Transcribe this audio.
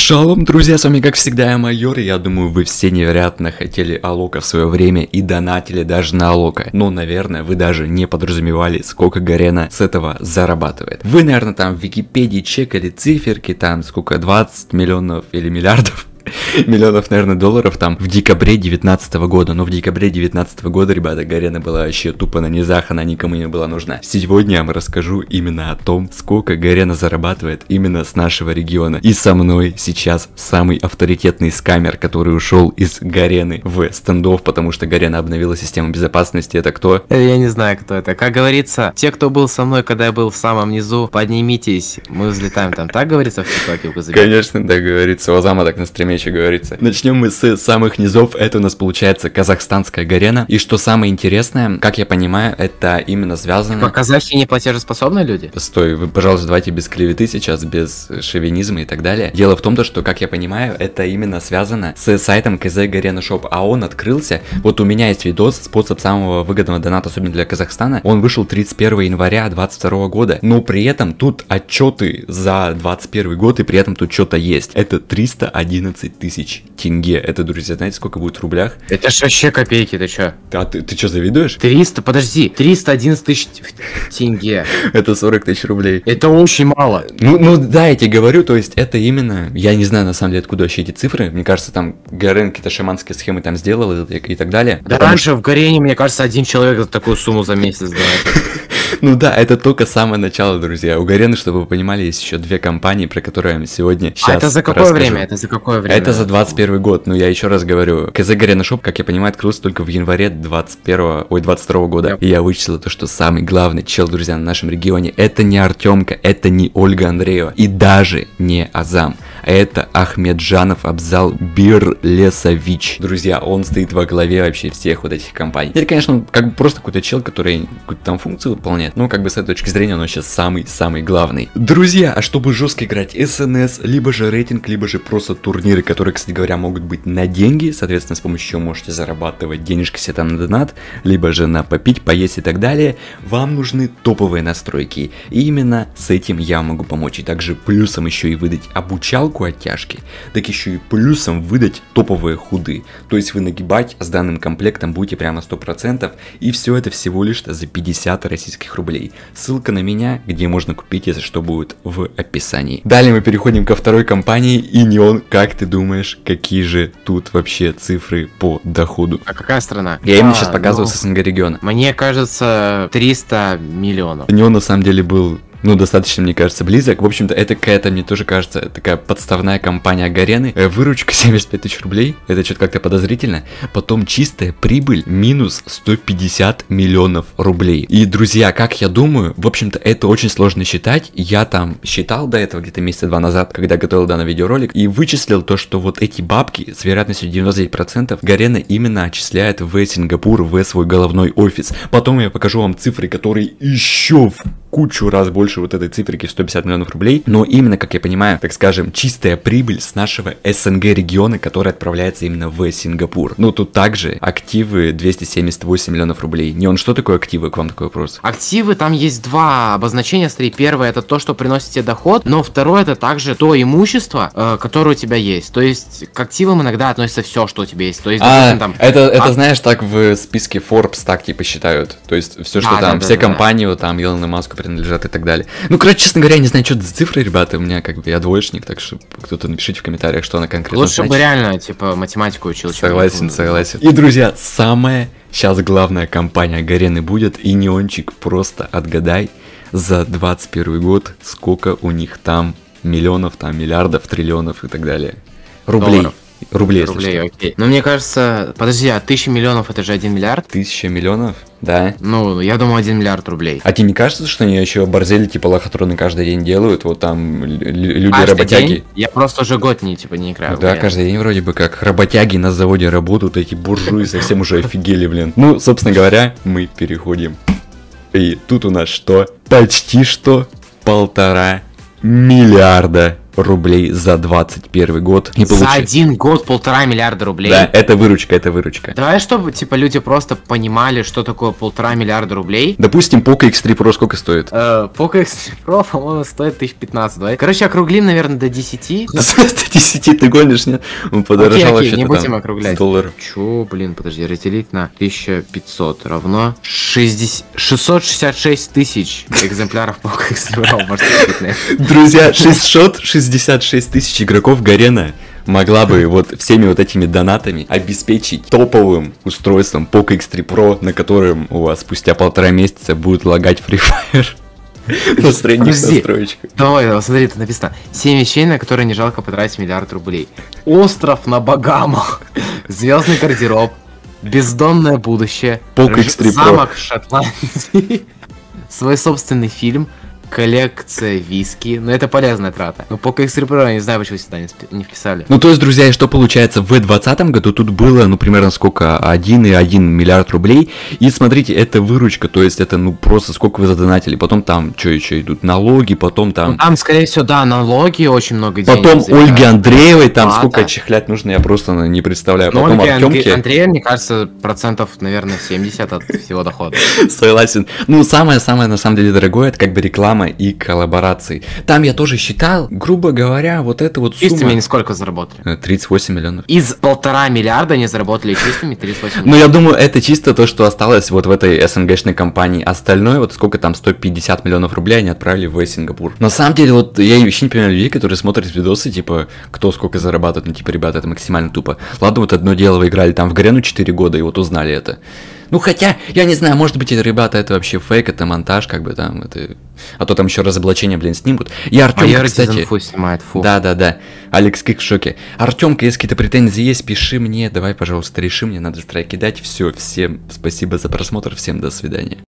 Шалом, друзья, с вами как всегда я Майор, и я думаю, вы все невероятно хотели Алока в свое время и донатили даже на Алока. Но, наверное, вы даже не подразумевали, сколько Гарена с этого зарабатывает. Вы, наверное, там в Википедии чекали циферки, там сколько, 20 миллионов или миллиардов. Миллионов, наверное, долларов там в декабре 2019 года. Но в декабре 2019 года, ребята, Гарена была вообще тупо на низах, она никому не была нужна. Сегодня я вам расскажу именно о том, сколько Гарена зарабатывает именно с нашего региона. И со мной сейчас самый авторитетный скамер, который ушел из Гарены в стендов, потому что Гарена обновила систему безопасности. Это кто? Я не знаю, кто это. Как говорится, те, кто был со мной, когда я был в самом низу, поднимитесь, мы взлетаем там. Так говорится в ТикТоке? Конечно, так говорится. Озама так на стриме еще говорится. Начнем мы с самых низов. Это у нас получается казахстанская Гарена. И что самое интересное, как я понимаю, это именно связано... Типа казахи не платежеспособные люди? Стой, вы, пожалуйста, давайте без клеветы сейчас, без шовинизма и так далее. Дело в том, что, как я понимаю, это именно связано с сайтом КЗ Гарена Шоп. А он открылся. Вот у меня есть видос, способ самого выгодного доната, особенно для Казахстана. Он вышел 31 января 2022 года. Но при этом тут отчеты за 2021 год, и при этом тут что-то есть. Это 311 тысяч тенге. Это, друзья, знаете, сколько будет в рублях? Это ж вообще копейки, ты чё? А ты что, завидуешь? 311 тысяч тенге. Это 40 тысяч рублей. Это очень мало. Ну да, я тебе говорю, то есть это именно, я не знаю на самом деле, откуда вообще эти цифры. Мне кажется, там Гарен какие-то шаманские схемы там сделал и так далее. Да раньше в Гарене, мне кажется, один человек такую сумму за месяц дает. Ну да, это только самое начало, друзья. У Гарены, чтобы вы понимали, есть еще две компании, про которые я вам сегодня сейчас это за какое расскажу. время? Это за какое время? Это за 21 год, но я еще раз говорю. КЗ Гарена Шоп, как я понимаю, открылся только в январе 22 года. И я вычислил то, что самый главный чел, друзья, на нашем регионе, это не Артемка, это не Ольга Андреева и даже не Азам. Это Ахмеджанов Абзал Бирлесович. Друзья, он стоит во главе вообще всех вот этих компаний. Это, конечно, как бы просто какой-то чел, который какую-то там функцию выполняет. Ну, как бы с этой точки зрения он сейчас самый-самый главный. Друзья, а чтобы жестко играть СНС, либо же рейтинг, либо же просто турниры, которые, кстати говоря, могут быть на деньги, соответственно, с помощью чего можете зарабатывать денежки себе там на донат, либо же на попить, поесть и так далее, вам нужны топовые настройки. И именно с этим я могу помочь. И также плюсом еще и выдать обучалку оттяжки, так еще и плюсом выдать топовые худы. То есть вы нагибать с данным комплектом будете прямо 100%, и все это всего лишь за 50 российских рублей. Ссылка на меня, где можно купить, если что, будет в описании. Далее мы переходим ко второй компании, и Неон. Как ты думаешь, какие же тут вообще цифры по доходу? А какая страна? Я именно сейчас показываю с СНГ региона. Мне кажется, 300 миллионов. Неон на самом деле был... Ну, достаточно, мне кажется, близок. В общем-то, это какая-то, мне тоже кажется, такая подставная компания Гарены. Выручка 75 тысяч рублей. Это что-то как-то подозрительно. Потом чистая прибыль минус 150 миллионов рублей. И, друзья, как я думаю, в общем-то, это очень сложно считать. Я там считал до этого где-то месяца два назад, когда готовил данный видеоролик, и вычислил то, что вот эти бабки с вероятностью 99% Гарена именно отчисляет в Сингапур, в свой головной офис. Потом я покажу вам цифры, которые еще в кучу раз больше вот этой циферки в 150 миллионов рублей, но именно, как я понимаю, так скажем, чистая прибыль с нашего СНГ региона, который отправляется именно в Сингапур. Ну, тут также активы 278 миллионов рублей. Неон, что такое активы? К вам такой вопрос. Активы, там есть два обозначения, смотри. Первое, это то, что приносит тебе доход, но второе, это также то имущество, которое у тебя есть. То есть, к активам иногда относится все, что у тебя есть. То есть, допустим, там... Это знаешь, так в списке Forbes так типа считают. То есть, все, что там, все компании, вот там, Илону Маску принадлежат и так далее. Ну, короче, честно говоря, я не знаю, что это за цифры, ребята. У меня как бы я двоечник, так что кто-то напишите в комментариях, что она конкретно Лучше значит. бы реально, типа, математику учил. Согласен. И, друзья, самая сейчас главная компания Гарены будет, и Неончик, просто отгадай за 21 год, сколько у них там миллионов, там миллиардов, триллионов и так далее. Рублей. Рублей, окей. Но мне кажется, подожди, а 1000 миллионов это же 1 миллиард? 1000 миллионов? Да. Ну, я думаю, 1 миллиард рублей. А тебе не кажется, что они еще борзели типа лохотроны каждый день делают? Вот там люди-работяги. Я просто уже год не играю. Да, каждый день вроде бы как работяги на заводе работают, эти буржуи совсем уже офигели, блин. Ну, собственно говоря, мы переходим. И тут у нас что? Почти что 1,5 миллиарда рублей за 21 год. И За один год 1,5 миллиарда рублей? Да, это выручка, это выручка. Давай, чтобы, типа, люди просто понимали, что такое 1,5 миллиарда рублей. Допустим, Poco X3 Pro сколько стоит? Poco X3 Pro, по-моему, стоит 1015, давай. Короче, округлим, наверное, до 10. До 10 ты гонишь, нет? Он подорожал вообще-то не будем там округлять. $100. Чё, блин, подожди, разделить на 1500 равно 666 тысяч экземпляров Poco X3 Pro, можно купить на это. Друзья, 666 тысяч игроков Гарена могла бы вот всеми вот этими донатами обеспечить топовым устройством Poco X3 Pro, на котором у вас спустя 1,5 месяца будет лагать Free Fire. На средних настроечках. Давай, смотри, тут написано: 7 вещей, на которые не жалко потратить миллиард рублей. Остров на Багамах, звездный гардероб, бездонное будущее, Poco X3 Pro, замок в Шотландии, свой собственный фильм, коллекция виски. Ну, это полезная трата. Но Poco X3 Pro, я не знаю, почему сюда не вписали. Ну, то есть, друзья, и что получается, в 2020 году тут было, ну, примерно сколько? 1,1 миллиард рублей. И смотрите, это выручка, то есть, это, ну, просто сколько вы задонатили. Потом там, что еще идут? Налоги, потом там... Ну, там, скорее всего, да, налоги, очень много денег. Потом Ольге Андреевой, там Плата. сколько чихлять нужно, я просто не представляю. Ну, Потом Ольге Артемке... Андрея, мне кажется, процентов, наверное, 70 от всего дохода. Согласен. Ну, самое-самое, на самом деле, дорогое, это как бы реклама и коллаборации. Там я тоже считал, грубо говоря, вот это вот сумма... Чистыми они сколько заработали? 38 миллионов. Из 1,5 миллиарда они заработали чистыми 38 Ну, миллионов. я думаю, это чисто то, что осталось вот в этой СНГшной компании. Остальное, вот сколько там, 150 миллионов рублей они отправили в Сингапур. На самом деле, вот я вообще не понимаю людей, которые смотрят видосы, типа, кто сколько зарабатывает. Ну, типа, ребята, это максимально тупо. Ладно, вот одно дело, вы играли там в Гарену 4 года и вот узнали это. Ну, хотя, я не знаю, может быть, это, ребята, это вообще фейк, это монтаж, как бы там, это... А то там еще разоблачение, блин, снимут. И Артём, кстати... Фу снимает, фу. Да. Алекс Кик в шоке. Артемка, если какие-то претензии есть, пиши мне, давай, пожалуйста, реши, мне надо страйк кидать. Все, всем спасибо за просмотр, всем до свидания.